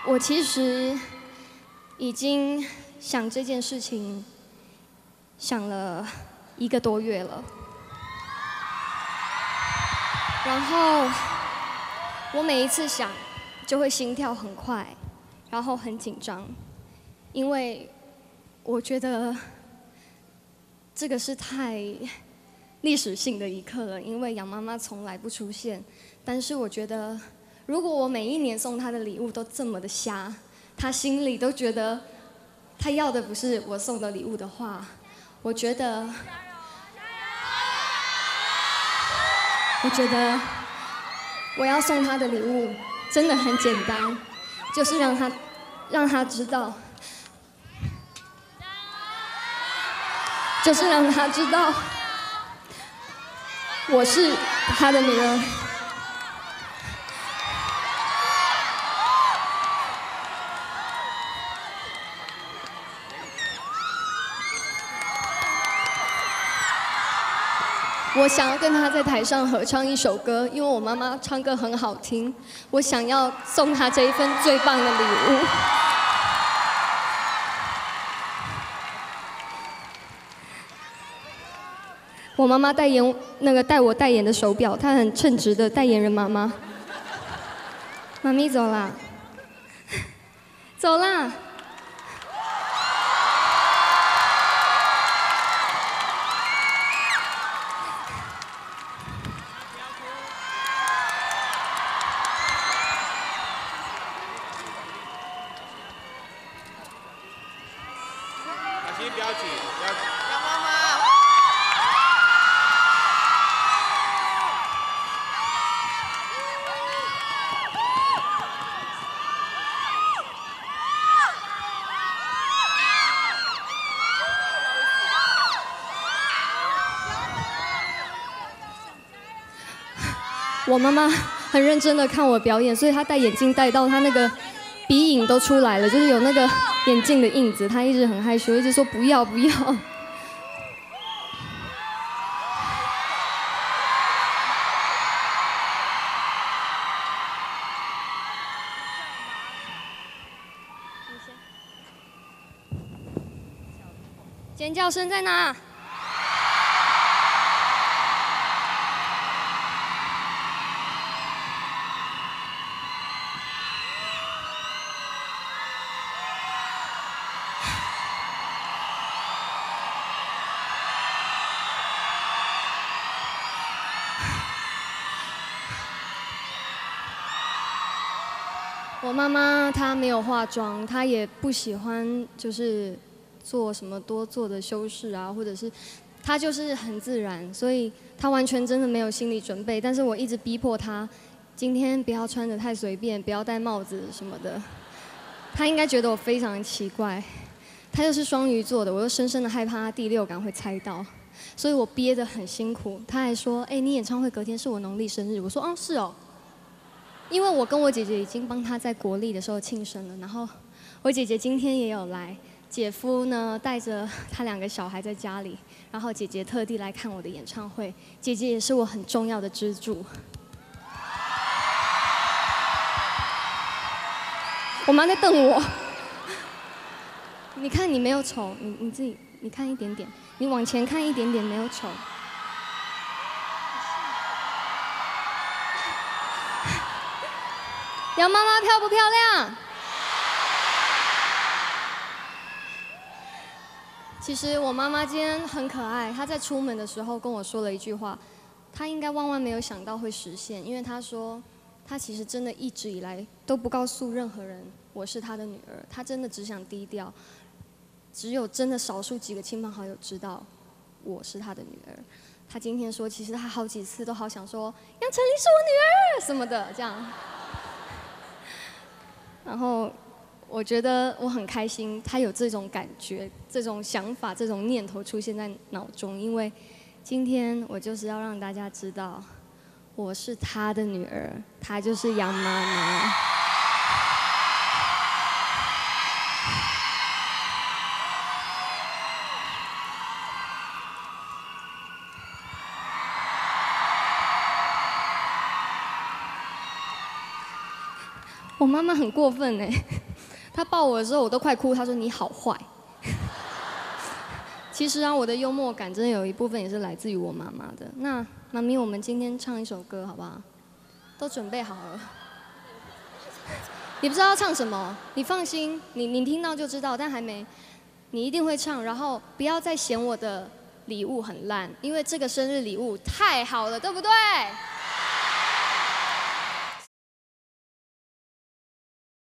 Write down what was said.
我其实已经想这件事情想了1个多月了，然后我每一次想就会心跳很快，然后很紧张，因为我觉得这个是太历史性的一刻了，因为杨妈妈从来不出现。但是我觉得，如果我每一年送她的礼物都这么的瞎，她心里都觉得她要的不是我送的礼物的话，我觉得我要送她的礼物真的很简单，就是让她知道。就是让她知道，我是她的女儿。我想要跟她在台上合唱一首歌，因为我妈妈唱歌很好听，我想要送她这一份最棒的礼物。我妈妈带我代言的手表，她很称职的代言人妈妈。妈咪走啦，走啦。 小心不要挤，不要挤。 杨妈妈。 我妈妈很认真的看我表演，所以她戴眼镜戴到她那个鼻影都出来了，就是有那个眼镜的印子。她一直很害羞，一直说不要不要。尖叫声在哪？我妈妈她没有化妆，她也不喜欢就是做什么多做的修饰啊，或者是她就是很自然，所以她完全真的没有心理准备。但是我一直逼迫她，今天不要穿得太随便，不要戴帽子什么的。她应该觉得我非常奇怪，她又是双鱼座的，我又深深的害怕她第6感会猜到，所以我憋得很辛苦。她还说：“哎，你演唱会隔天是我农历生日。”我说：“哦，是哦。”因为我跟我姐姐已经帮她在国历的时候庆生了，然后我姐姐今天也有来，姐夫呢带着他2个小孩在家里，然后姐姐特地来看我的演唱会，姐姐也是我很重要的支柱。我妈在瞪我，你看你没有丑，你自己你看一点点，你往前看一点点没有丑。杨妈妈漂不漂亮？其实我妈妈今天很可爱，她在出门的时候跟我说了一句话，她应该万万没有想到会实现，因为她说，她其实真的一直以来都不告诉任何人我是她的女儿，她真的只想低调，只有真的少数几个亲朋好友知道我是她的女儿。她今天说，其实她好几次都好想说杨丞琳是我女儿什么的这样。然后我觉得我很开心，他有这种感觉、这种想法、这种念头出现在脑中，因为今天我就是要让大家知道，我是他的女儿，她就是杨妈妈。 我妈妈很过分哎，她抱我的时候我都快哭，她说你好坏。其实啊，我的幽默感真的有一部分也是来自于我妈妈的。那妈咪，我们今天唱一首歌好不好？都准备好了。你不知道要唱什么，你放心，你听到就知道，但还没，你一定会唱。然后不要再嫌我的礼物很烂，因为这个生日礼物太好了，对不对？